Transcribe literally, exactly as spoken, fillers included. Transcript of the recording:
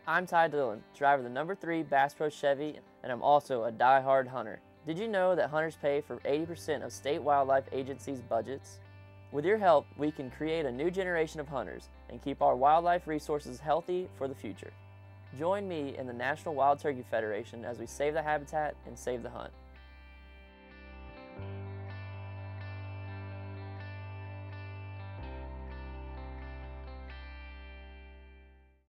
I'm Ty Dillon, driver of the number three Bass Pro Chevy, and I'm also a die-hard hunter. Did you know that hunters pay for eighty percent of state wildlife agencies' budgets? With your help, we can create a new generation of hunters and keep our wildlife resources healthy for the future. Join me in the National Wild Turkey Federation as we save the habitat and save the hunt.